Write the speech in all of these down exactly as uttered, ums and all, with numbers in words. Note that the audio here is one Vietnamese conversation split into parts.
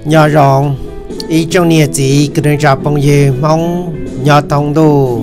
nhỏ rong ý trong nhà chỉ cứ nên chào bằng gì mong nhỏ thông đồ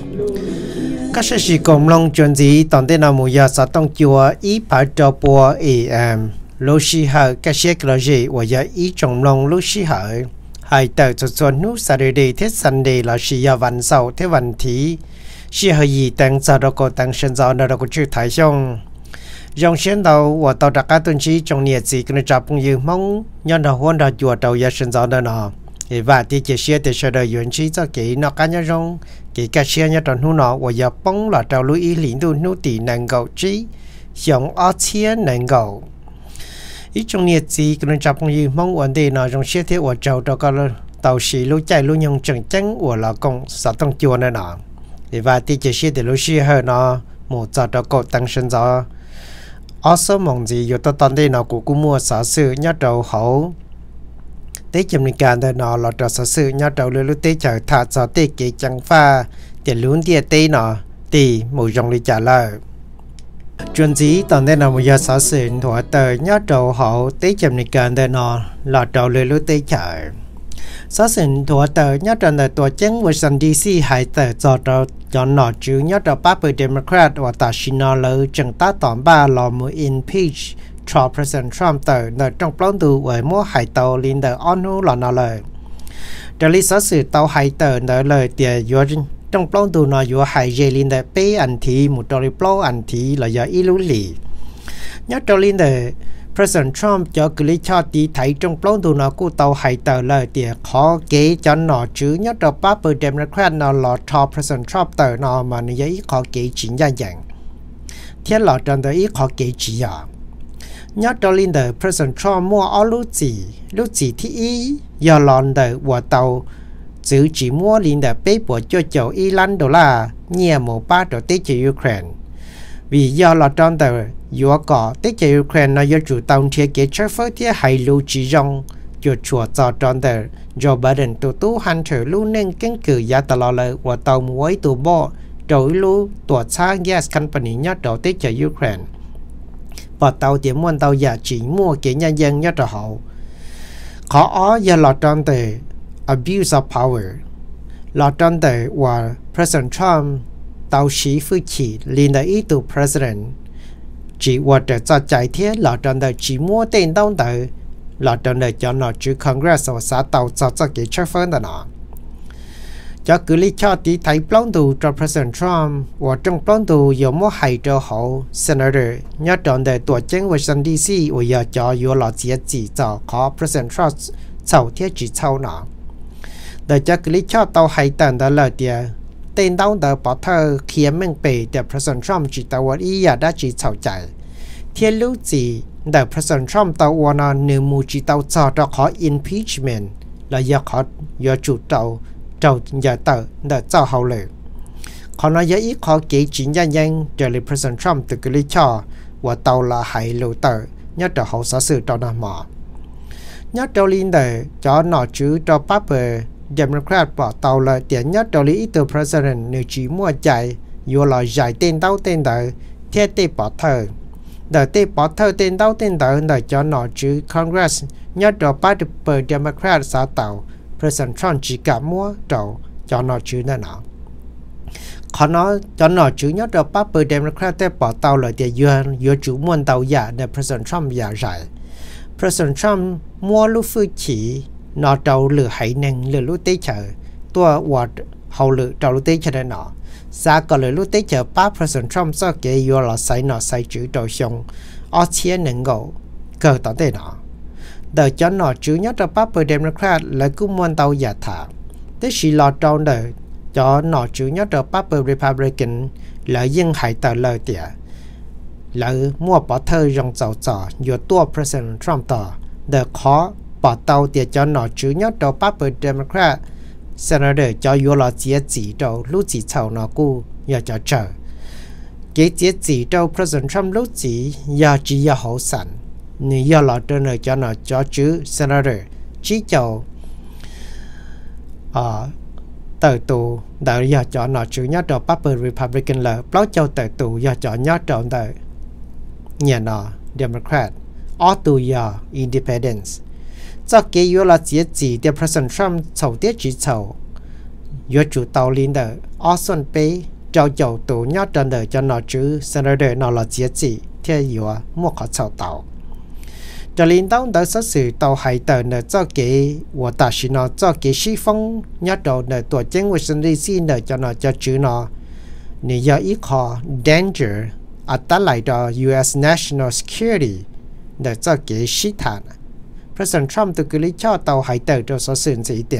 các sự sự cùng long chuẩn gì tận thế nào mùa giờ sẽ tăng chùa ý phải cho bùa em lúc xí hở các sự cái gì và giờ ý trong long lúc xí hở hai tờ cho xuân nút Saturday Tết Sunday là xí giờวันเสาร์thếวันที่xí hở gì tăng giờ đó có tăng sinh giờ đó có chữ thái xong dòng xuyên đầu và tàu đặc cá tuần trí trong nhiệt gì cái chạp cũng như mong nhân đầu huân đầu chùa đầu gia sinh gió đó nọ và thì chỉ xuyên để cho đời yuan trí cho kỹ nó cá nhân rong kỹ cá xuyên nhớ tròn hú nọ và giờ bóng là trào lưu ý lĩnh tu nô tỷ nàng gạo trí giống ở chia nàng gạo ý trong nhiệt gì cái chạp cũng như mong ổn định nó trong xuyên thế và trào đầu cá tàu xì lưu chạy lưu nhung chẳng trắng và là công xã tông chùa này nọ và thì chỉ xuyên để lưu xuyên hơn nó một giờ đó có tăng sinh gió ở số mong gì dù tôi toàn đây nào của cũng mua sở sự nhớ đầu hậu tế chấm địnhการđây nào là trò sở sự nhớ đầu lưu lưu tế chờ thả cho tế kế chẳng pha tiền lún địa tế nào thì một dòng lý trả lời chuyện gì toàn đây nào một giờ sở sự thỏa tờ nhớ đầu hậu tế chấm địnhการđây nào là trò lưu lưu tế chờ sở sự thỏa tờ nhớ đầu là tổ chức Washington đê xê hay tờ cho trò cho nó chứ nhớ đầu Party Democrat và ta xin nó lời chẳng ta tóm ba lò mùi impeach cho President Trump tờ nơi trong plon tù với mua hải tàu lên tờ onu là nó lời trở lý sở sự tàu hải tờ nơi lời tìa dùa trong plon tù nó dùa hải dây lên tờ bê ảnh thị một trò lý plon ảnh thị là do ý lưu lì nhớ trò lên tờ President Trump cho cứ lý cho tí thấy trong plon tù nó của tàu hải tờ lời tìa khó kế cho nó chứ nhớ đầu Party Democrat nó là cho President Trump tờ nó mà nó ý khó kế chính ra dạng thiết là trong đó ý khó kế chỉ à nhớ đầu lên tờ President Trump mua ở lúc gì lúc gì thì ý do lòn tờ của tàu giữ chỉ mua lên tờ bếp của cho chậu Iran đô la nhẹ một ba đô tế cho Ukraine vì do là trong tờ dùa cỏ tế cho Ukraine nó do chủ tàu thiết kế chất phớt thiết hay lưu trí rong cho chùa cho trong tờ Joe Biden tù tú Hunter lưu nên kiến cử giá tờ lò lời của tàu muối tù bộ đổi lưu tùa xa gas company nhất đầu tế cho Ukraine và tàu tiệm muôn tàu giả chỉ mua kế nhân dân nhất đầu hậu khó ó do là trong tờ abuse of power là trong tờ và President Trump tàu sĩ phu chỉ liên đại ý tù President chỉ và để cho chạy thiết là trong đời chỉ mua tiền đâu tới là trong đời cho nó chứ Congress và xã tàu cho cho cái chất phân đó nó cho cứ lý cho tí thấy plon tù cho President Trump và trong plon tù có một hai cho hậu Senator nhớ trong đời tổ chức Washington đê xê và giờ cho vô là chỉ chỉ cho có President Trump sau thiết chỉ sau nó để cho cứ lý cho tàu hay tận đó là tiền tên đâu đó bỏ thơ khiến mình bị để President Trump chỉ tàu ý à đã chỉ chào chạy thiết lúc gì để President Trump tàu qua nó nếu mu chỉ tàu cho cho khó impeachment là do khó do chủ tàu tàu giờ tàu để cho hậu lệ khó nói với ít khó kỹ chính gia nhân cho lấy President Trump từ cái lý cho và tàu là hãy lưu tờ nhất là hậu xã sự cho nó mỏ nhất đầu liên để cho nó chứ cho Party Democrat bỏ tàu là tiền nhất đầu lý từ President nếu chỉ mua chạy vô là giải tên tàu tên đời thiết tế bỏ thơ để tế bỏ thơ tên tàu tên đời để cho nó chứ Congress nhất đầu Party Democrat xã tàu President Trump chỉ cả mua đầu cho nó chứ nên nào khó nói cho nó chứ nhất đầu Party Democrat tế bỏ tàu là tiền vô vô chủ muôn tàu giả để President Trump giả giải President Trump mua lúc phu chỉ nó trâu lửa hãy nâng lửa lúc tế chờ tua hoạt hậu lửa trâu lúc tế chờ đây nọ xa có lửa lúc tế chờ ba President Trump do kế vô là xây nó xây chữ trâu xong ở chia nâng gỗ cơ tỏ tế nọ đời cho nó chữ nhất là Party Democrat là cũng muốn tàu giả thả tế sĩ lọ trâu đời cho nó chữ nhất là Party Republican là dân hãy tờ lời tỉa là mua bỏ thơ rong dầu dò vô tua President Trump tỏ để khó bỏ tàu để cho nó chứ nhất đầu Party Democrat Senator cho vô là chỉ chỉ đầu lúc chỉ chào nó cu giờ cho chờ cái chỉ chỉ đầu President Trump lúc chỉ giờ chỉ giờ hậu sản nếu giờ là trên này cho nó cho chứ Senator chỉ chào à tờ tù đợi giờ cho nó chứ nhất đầu Party Republican là bao châu tờ tù giờ cho nhất đầu đợi nhà nó Democrat ở tù giờ Independence cho cái yếu là chỉ chỉ để President Trump sầu tiết chỉ sầu yếu chủ tàu liên đời Austin Bay cho dầu tổ nhớ trên đời cho nó chứ Senator nó là chỉ chỉ theo yếu mua khó sầu tàu cho liên tàu tới sát sự tàu hải tàu nợ cho cái của ta chỉ nó cho cái sĩ phong nhớ đầu nợ tổ chức Washington đê xê nợ cho nó cho chữ nó nếu do ít khó danger ở ta lại đó u ét National Security nợ cho cái sĩ thản President Trump từ cái lý cho tàu hải tàu cho số sự gì điểm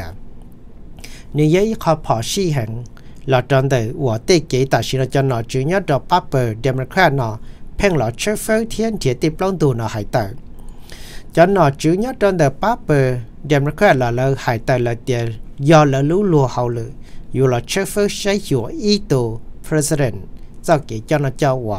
nếu do ít khó bỏ sĩ hành là trong đời của tây kế ta chỉ là cho nó chữ nhớ đầu Papa Democrat nó phèn là chế phơi thiên thiệt tiếp long tù nó hải tàu cho nó chữ nhất trong đời Papa Democrat là lời hải tài là tiền do là lũ lùa hậu lự dù là chế phước xây dụ ý đồ President do kỹ cho nó cho hòa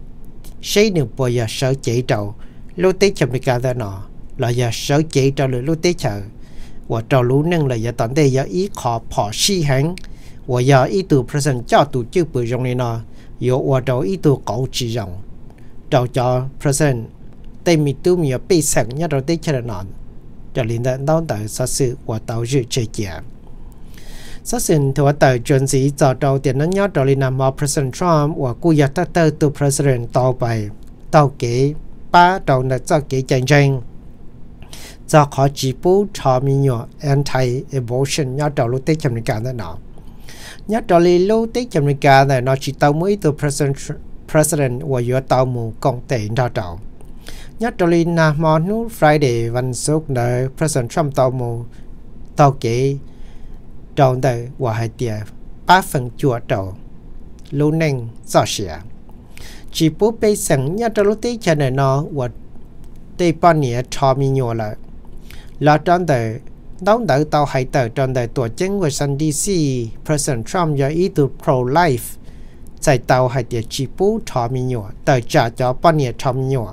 xây được bây giờ sở chỉ đầu lúc tế chậm đi cả đó nó là giờ sở chỉ đầu lự lúc tế chờ và trò lũ nâng là giờ tận đây giờ ý khó bỏ si hẳn và giờ ý đồ President cho tụ chữ bự rộng này nó dù và trò ý đồ cậu chỉ rộng trò cho President tây mi tu mi ở bên sẵn nhất đầu tiên cho nó cho liên đến đón tới sát sự của tàu dự chơi kia sát sinh thua tới chuyên sĩ cho đầu tiên nó nhớ đầu liên nam President Trump và cụ giật tới tới từ President tàu bay tàu kế ba đầu là cho kế tranh tranh cho khó chỉ bố cho mình nhỏ anti-abortion nhớ đầu lúc tết chấm này cả nó nhớ đầu liên lúc tết chấm này cả này nó chỉ tàu mới từ President President và yếu tàu mù công tệ ra đầu nhất trong liên nam monu Fridayวันศุกร์ใน President Trump ตอมูตอเกตอนแต่ว่าให้เตียป้าฝังจั่วตอลูนึงซอเสียจีปุ๊บไปสั่งnhất trong lúcที่จะเนี่ยเนาะว่าที่ป้อนเนี่ยชอมีอยู่ละแล้วตอนแต่ต้องแต่ตอให้แต่ตอนแต่ตัวเจ้งว่าซันดีซี President Trump อย่าอีตัว pro life ใจตอให้เตียจีปุ๊บชอมีอยู่แต่จะจะป้อนเนี่ยชอมีอยู่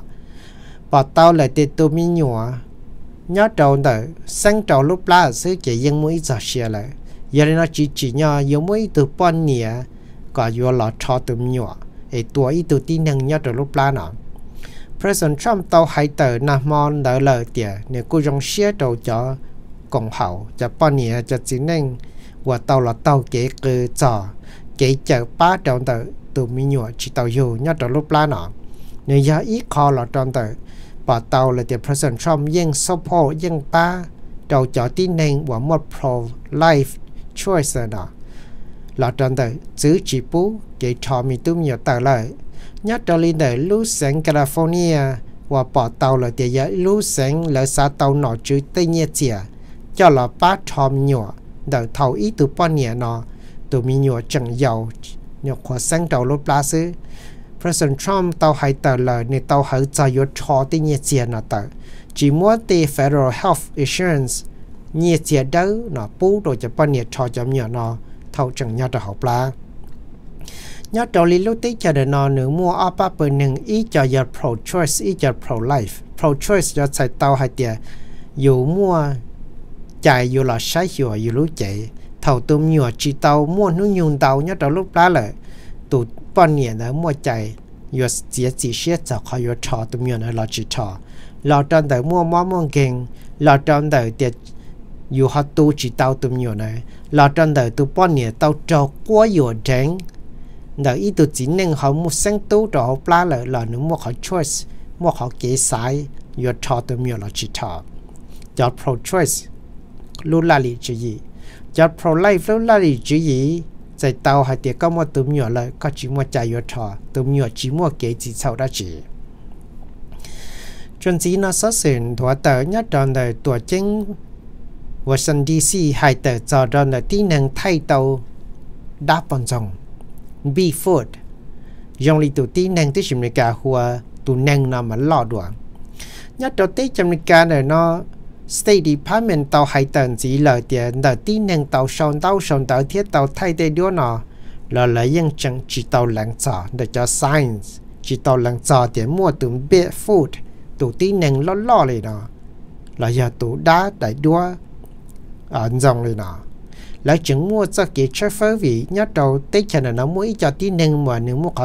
bỏ tao lại từ tụi mình nhỏ nhớ đầu đời sang đầu lúc lá xứ chỉ dân mũi giờ xe lại giờ nó chỉ chỉ nhỏ giống mũi từ bọn nhỉ có vô lọ cho tụi mình nhỏ ấy tuổi tụi tin năng nhớ đầu lúc lá nào President Trump tao hay tờ nằm mòn đỡ lời tiệt nếu cô dùng xe đầu cho cộng hậu cho bọn nhỉ cho chính năng và tao là tao kế cơ trò kế chở ba đầu đời tụi mình nhỏ chỉ tao vô nhớ đầu lúc lá nào nếu giờ ít khó là trong đời bỏ tàu là để President Trumpยัง support ยังป้าเราจะที่หนึ่งว่าหมด pro life choice นะเราตอนเดิมซื้อจีปูเกี่ยวชอมีตุ้มอยู่แต่เลยnhất trong liên đờiลูเซนแคลิฟอร์เนียว่าbỏ tàu là để giờลูเซนแล้วซาtàu nọ chữ tây nhậtเจียcho làป้าชอมอยู่เดิมเท่าอีตัวป้อนเนี่ยเนาะตัวมีอยู่จังยาวเนี่ยขวาเส้นเท่ารถปลาซื้อPresident Trump ตาวให้แต่เลยในตาวให้ใจยศชอที่เงียเจียนแต่จีมัวตี Federal Health Insurance เงียเจียเด้อเนาะปูโดยจะปนเนียชอจำเนียเนาะเท่าจังยาตะหอบปลาญาติลิลุติจะเดินนอนหนึ่งมัวอ้าป้าเปิดหนึ่งอีจะยา pro choice อีจะ pro life pro choice จะใส่ตาวให้เตียอยู่มัวใจอยู่หล่อใช้หัวอยู่รู้ใจเท่าตุ้มหยวจีตาวมัวนุ่งยุงตาวญาติลุปลาเลยตุปอนเนี่ยนะมั่วใจอยู่เสียจีเสียจากเขาอยู่ชอตุ้มอยู่นะเราจีชอเราตอนแต่มั่วมั่วมั่วเก่งเราตอนแต่เดียอยู่ฮัตตูจีเตาตุ้มอยู่นะเราตอนแต่ตุปอนเนี่ยเตาจอกกัวอยู่แดงแต่อีตุจีนึงเขามั่วเส้นตู้ต่อปลาเลยเราหนึ่งมั่วเขา choice มั่วเขาเกสายอยู่ชอตุ้มอยู่เราจีชอจอด pro choice ลุลาลีจีจอด pro life ลุลาลีจี在岛还得搞么都没有了，搞只么加油车都没有，只么给几凑到几。专辑那首先我到一段的多经，Washington D C 还得找到的低能态度打半钟 ，be food， 用力度低能的什么家伙，度能那么老多。一到低什么家的呢？State Department ตาวให้ตันจีเลยเดียนแต่ที่หนึ่งตาวชนตาวชนตาวเทียตาวไทยได้ด้วยเนาะแล้วเลยยังจังจีตาวหลังจ่อเดี๋ยวจะ science จีตาวหลังจ่อเดี๋ยวมั่วตุ่ม bad food ตัวที่หนึ่งล้อๆเลยเนาะแล้วอย่าตัวด้าได้ด้วยอ่านจงเลยเนาะแล้วจึงมั่วจะเกี่ยวกับเฟอร์วีnhất đầu tích cho nên nó mỗi choที่หนึ่งmà nếuมั่วเขา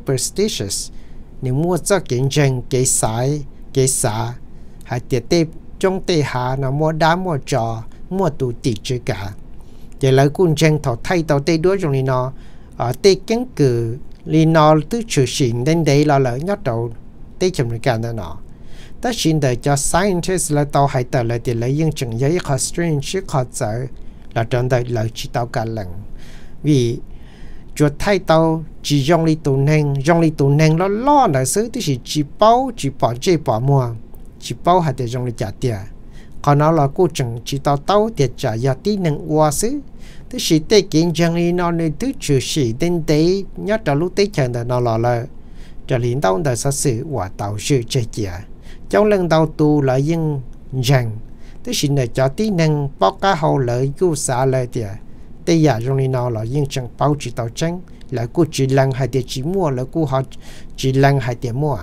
superstitious nếuมั่วจะเกี่ยวจังเกี่ยวสายเกี่ยวสาให้เดี๋ยวเต trong tê hạ nó mua đá mua trò mua tụ tị chứ cả để lấy quân tranh thọ thay tàu tê đuối trong này nó ở tê kiến cử li nó tứ trừ xịn đến đấy là lỡ nhát đầu tê chậm được cả nó tất nhiên để cho scientist là tàu hay tàu là để lấy những chứng giấy khó strange chứ khó sợ là trong đây là chỉ tàu cả lần vì chuột thay tàu chỉ dùng li tụ nền dùng li tụ nền nó lo là sự thì chỉ bao chỉ bỏ chơi bỏ mua chỉ bao hay để dùng li trả tiền còn nó là cô chẳng chỉ tàu tàu để trả giá tí nền qua xứ tức là tê kiến chẳng li nó nên tứ trừ sĩ đến đấy nhớ trả lúc tê chẳng là nó là là trả lính tàu để sát sự và tàu sự chơi chè trong lần đầu tu là những rằng tức là cho tí nền bao cả hậu lợi cứu xã lợi tiền tê giả trong li nó là những chẳng bao chỉ tàu tranh là cô chỉ lần hay để chỉ mua là cô họ chỉ lần hay để mua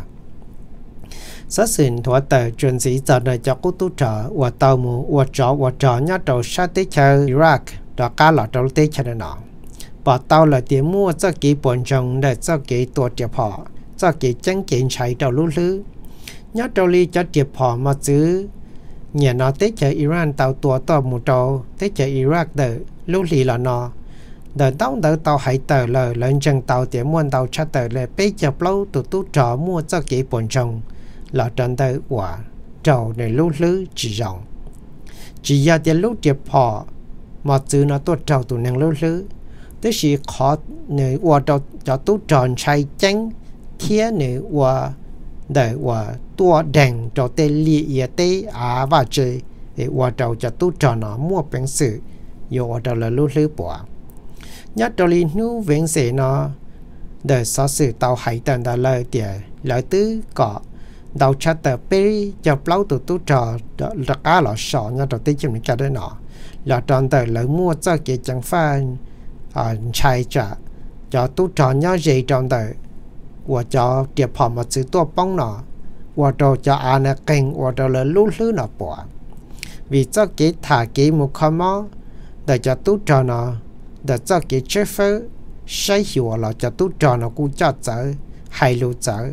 sát sinh thua tờ truyền sĩ giờ này cho cô tu trợ và tàu mù và trọ và trọ nhớ đầu sát tới chơi Iraq đó cá lọt đầu tới chơi nó bỏ tàu là để mua cho cái bọn chồng để cho cái tổ tiệp họ cho cái chân kiện chạy đầu lú lứ nhớ đầu li cho tiệp họ mà chứ nhà nó tới chơi Iran tàu tổ tàu một trâu tới chơi Iraq đợi lú lì là nó đợi tàu đợi tàu hay tờ lời lên chân tàu để mua tàu cho tờ là bây giờ lâu tụi tu trọ mua cho cái bọn chồng là trận tới quả trâu để lú lứ chỉ rộng chỉ giờ để lú tiệp họ mà chứ nó tốt trâu tụi nàng lú lứ tức là khó nếu quả trâu cho tu tròn chạy tránh kia nếu quả để quả tua đèn cho tê lìa tê à và chơi để quả trâu cho tu tròn nó mua bánh sự dù quả trâu là lú lứ bỏ nhất trâu li nu vẹn sẽ nó để so sự tàu hải tần đã lời tiền lời tứ có đầu chặt tờ bê cho lâu tụi tu trò là cá lọ sọ nha đầu tiên chúng ta đấy nọ là tròn tờ lời mua cho cái chẳng phải à chạy trả cho tu trò nhớ gì tròn tờ và cho tiệp họ mà sự tua bóng nọ và cho cho anh là kênh và cho là lú lú nọ bỏ vì cho cái thả cái một con mó để cho tu trò nọ để cho cái chế phơ sai hiểu là cho tu trò nó cũng cho chở hay lưu chở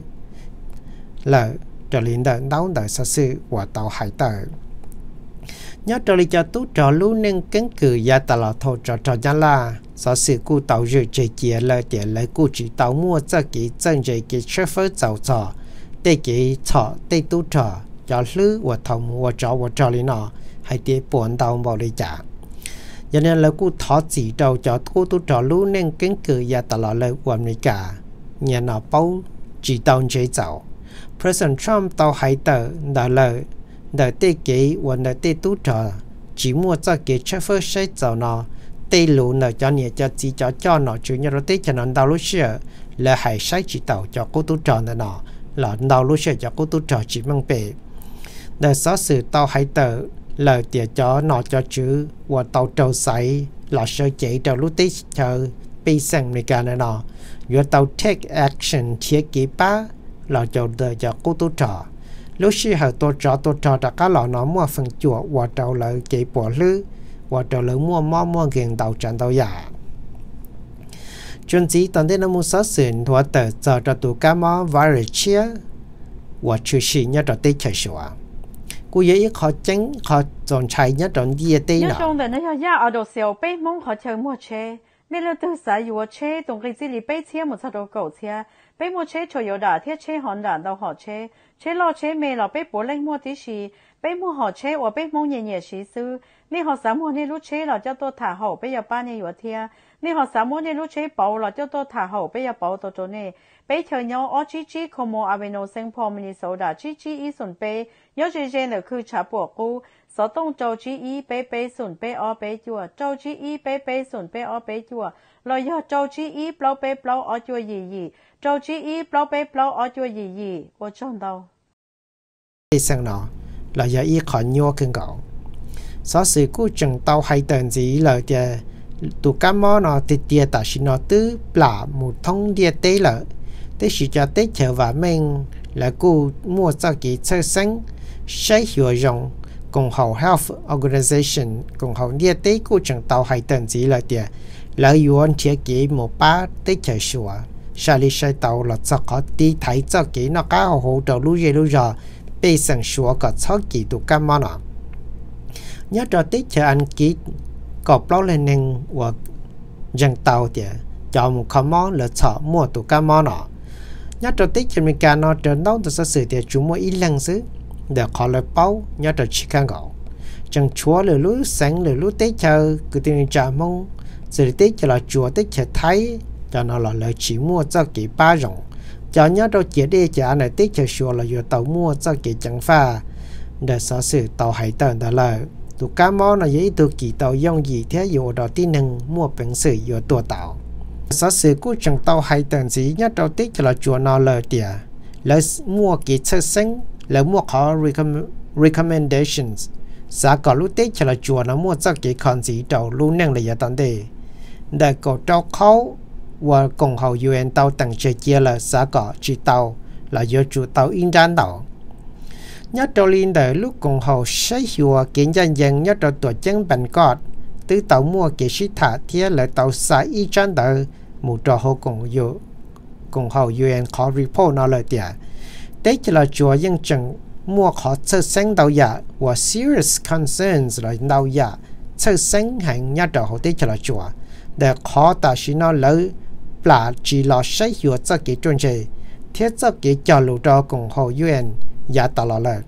là trở lên đời đau đời sát sự và tàu hải tờ nhớ trở lại cho tú trò lưu nên kiến cử gia tà là thô trò trò gia la sát sự cụ tàu dự chế chia lời tiền lấy cụ chỉ tàu mua cho cái chân chế cái chế phớ giàu trò để cái trò để tú trò cho lư và thông và trò và trò lý nọ hay để buồn tàu bảo đi trả cho nên là cụ thọ chỉ đầu cho cụ tú trò lưu nên kiến cử gia tà là lời của mình cả nhà nó bao chỉ tàu chế giàu President Trump tàu hải tờ đã lời để tê kế và để tê tú trò chỉ mua cho cái chế phơ xây dầu nó tê lũ nợ cho nhẹ cho chỉ cho cho nó chủ nhà tê cho nó đào lúc xưa là hải xây chỉ tàu cho cô tú trò này nó là đào lúc xưa cho cô tú trò chỉ mang bể để xóa sự tàu hải tờ lời tiệt cho nó cho chữ và tàu trâu xây là sơ chế trâu lúc tê chờ bị sang người cả này nó và tàu take action thiết kế ba là cho đời cho cô tu trò lúc xưa họ tu trò tu trò đã cá lọ nó mua phần chuột và trâu lợi chỉ bỏ lư và trâu lợi mua mò mua gần đầu trận đầu giả chuyên chỉ tận đến nó mua sát sinh và tờ giờ cho tụ cá mò virus chia và chữ sĩ nhất là tê chạy sủa cô ấy khó tránh khó dọn chạy nhất là đi tê nọ trong đời nó ya ở đầu xèo bé mong khó chơi mua chơi nên là từ sáng yêu chơi tổng cái gì li bé chơi một sao đồ cầu chơi bé mua chế cho yếu đã thiết chế hòn đạn đâu họ chế chế lo chế mê là bé bố lên mua tí xì bé mua họ chế và bé mua nhẹ nhẹ xí sư nên họ sắm mua nên lúc chế là cho tôi thả hậu bé giờ ba nhẹ yếu thia nên họ sắm mua nên lúc chế bảo là cho tôi thả hậu bé giờ bảo tôi cho nên bé chờ nhau ở G G como Aveno Saint Paul Minnesota G G ý xuân bé nhớ G G là cứ trả bộ cũ sở tông châu G ý bé bé xuân bé ở bé chùa châu G ý bé bé xuân bé ở bé chùa rồi giờ châu G ý bao bé bao ở chùa gì gì châu G ý bao bé bao ở chùa gì gì ở trong đâu sang nó là giờ ý khỏi nhua kinh cậu số sự cố chừng tàu hay tần gì lời thì tụ cá mò nó thì tiệt ta xin nó tứ là một thông địa tế lợi thế chỉ cho tết chờ và mình là cô mua cho cái sơ sinh sẽ hiểu rằng cùng hậu health organization cùng hậu địa tế cô chừng tàu hay tần gì lời thì lợi dụng thiết kế một ba tết chờ sủa sau khi sai tàu là cho có đi thấy cho cái nó cá hậu hậu đầu lúa dây lúa giò bây sang xua có sáu kỳ tụ cam món nọ nhớ cho tích cho anh kỹ có bao lên nên và dân tàu thì cho một con món là chọn mua tụ cam món nọ nhớ cho tích cho mình cả nó trở nấu từ sự sự thì chúng mua ít lần xứ để họ lại bao nhớ cho chỉ cần gạo chẳng chúa lửa lúa sáng lửa lúa tích chờ cứ tiền trả mong sự tích cho là chúa tích cho thấy cho nó là lời chỉ mua cho kỳ ba rộng cho nhớ đâu chỉ đi trả này tích cho chúa là vừa tàu mua cho kỳ chẳng pha để sở sự tàu hải tần đó là tụ cá món là giấy tụ kỳ tàu dùng gì thế dù đó tin nâng mua bệnh sự vừa tua tàu sở sự của chẳng tàu hải tần gì nhớ đâu tích cho là chúa nó lời tỉa lời mua kỳ sơ sinh lời mua có recommendations giá có lúc tích cho là chúa nó mua cho kỳ con gì đầu luôn nâng là giờ tận đề để có trao khâu và cùng hậu u en tàu tầng chơi chia là giá có chỉ tàu là do chủ tàu in đan tàu nhớ trâu linh đời lúc cùng hậu sẽ hiểu kiến dân dân nhớ trâu tổ chân bánh cọt từ tàu mua cái sĩ thả thiết là tàu xã y chân đời một trò hậu cùng u cùng hậu u en có report nó lời tỉa đấy chỉ là chúa dân chẳng mua khó sơ sinh đầu giả và serious concerns là đầu giả sơ sinh hành nhớ trâu hậu đấy chỉ là chúa để khó ta chỉ nó lấy là chỉ là sẽ hiểu cho cái chuyện gì thiết cho cái cho lũ cho cùng hậu u en giá tạo là lời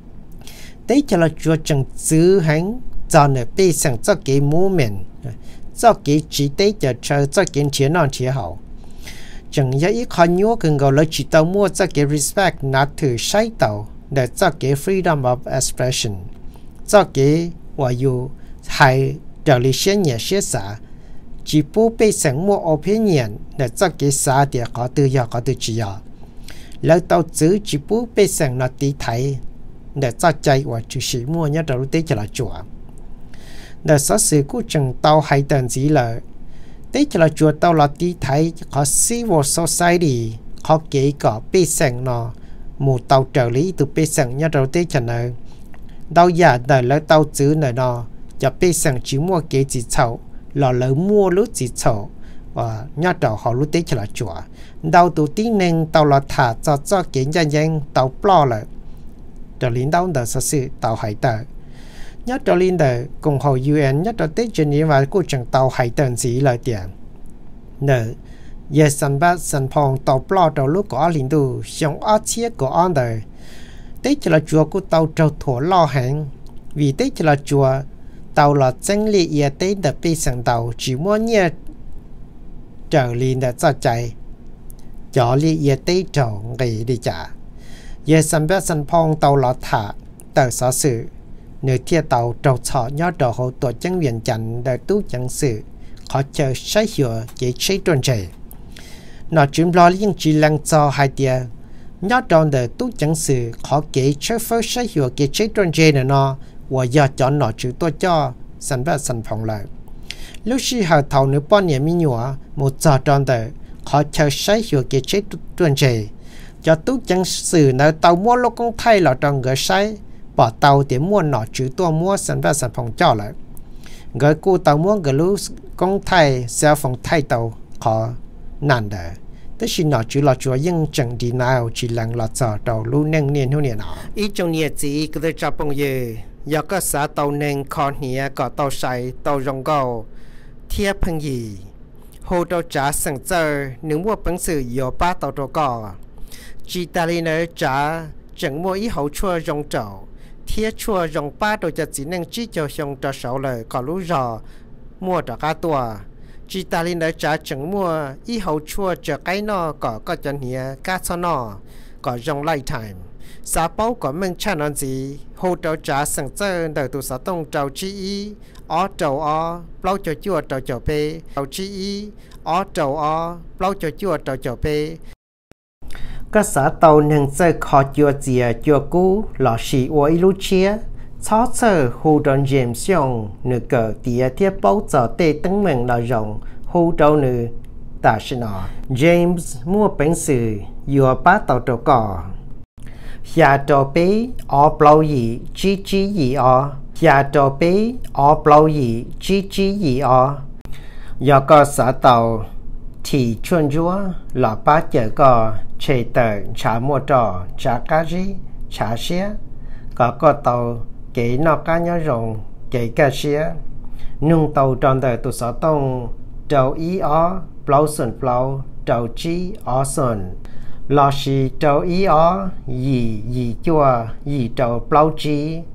đấy cho là chúa chẳng giữ hành cho nên bây giờ cho cái movement cho cái chỉ đấy cho cho cho cái chuyện non chỉ hậu chẳng nhớ ít khó nhớ cần gọi là chỉ tao mua cho cái respect not to sai tao để cho cái freedom of expression cho cái và yêu hay trở lại xem nhẹ xem xã chỉ bố bây giờ mua opinion để cho cái xã để có tự do có tự chỉ do lỡ tao giữ chỉ bố bây giờ nó tí thấy để cho chạy và chỉ sĩ mua nhớ đầu tiên cho là chùa để sở sự của chẳng tao hay tận gì là đấy cho là chùa tao là tí thấy có civil society có kỹ có bây giờ nó một tàu trợ lý từ bây giờ nhớ đầu tiên cho nó đâu giờ đời lỡ tao giữ này nó cho bây giờ chỉ mua cái gì xấu là lỡ mua lúc gì xấu và nhớ đầu họ lúc đấy cho là chùa đâu tụ tí nên tao là thả cho cho cái nhân dân tao lo lại cho lính đâu đã sự tàu hải tờ nhất cho lính đời cùng hậu u en nhất cho tết trên và của chẳng tàu hải tờ gì lời tiền nè giờ sân bát sân phong tàu lo đầu lúc có lính tu xong ở chia của anh đời tết cho là chùa của tàu trâu thổ lo hàng vì tết cho là chùa tàu là chân lý ye tết đã bị sẵn tàu chỉ muốn nhẹ trở lính đã cho chạy cho lý ye tết trâu ngày đi trả giờ sân bát sân phong tàu lọt thả tờ sở sự nửa thiệt tàu trâu thọ nhớ đồ hộ tổ chân viện chặn đời tú chẳng sự khó chờ sai hiểu cái chế tuần trẻ nó chúng lo liên chỉ lăng cho hai tia nhớ tròn đời tú chẳng sự khó cái chế phơi sai hiểu cái chế tuần trẻ này nó và giờ chọn nó chữ tôi cho sân bát sân phong lại lúc khi họ thầu nửa bao nhiêu mi nhỏ một giờ tròn đời khó chờ sai hiểu cái chế tuần trẻ cho tú chẳng sử nơi tàu mua lô công thay là trong người sai bỏ tàu để mua nọ chữ tôi mua sẵn và sản phẩm cho lại người cô tàu mua người lú công thay sẽ phòng thay tàu khó nản đời tức là nọ chữ là chúa nhưng chẳng đi nào chỉ lặng là chờ tàu lú nâng niên hôn niên nọ ít trong nhiệt gì cứ tôi cho bông dư do có xã tàu nâng con nhẹ có tàu sài tàu rong gầu thiếp phân gì hồ tàu trả sẵn chờ nếu mua bằng sự dồ ba tàu trò cò chỉ ta lên ở trả chẳng mua ý hậu chua rong trầu thiết chua rong ba đồ cho chỉ năng chỉ cho xong cho sáu lời có lú rò mua cho cá tua chỉ ta lên ở trả chẳng mua ý hậu chua cho cái nó có có cho nhẹ cá cho nó có rong lifetime xã báo có mình cha nói gì hồ trầu trả sẵn chơi đời tụ xã tông trầu chi ý ó trầu ó bao cho chua trầu trầu bê trầu chi ý ó trầu ó bao cho chua trầu trầu bê các xã tàu nâng chơi khó chua dìa chua cú lọ xì ôi lưu chia chó chơi hù đòn dìm xong nửa cờ tìa thiết bấu giờ tê tấn mình là rộng hù đâu nửa ta sẽ nói James mua bánh sử dùa bá tàu trò cỏ nhà trò bế ó blau gì chi chi gì ó nhà trò bế ó blau gì chi chi gì ó do có xã tàu thì chuyên chúa là ba chợ có chế tờ trả mua trò trả cá gì trả xía có có tàu kỹ nó cá nhớ rồng kỹ cá xía nung tàu tròn đời tụ sở tông trâu ý ó plau xuân plau trâu chi ó xuân lo xì trâu ý ó gì gì chua gì trâu plau chi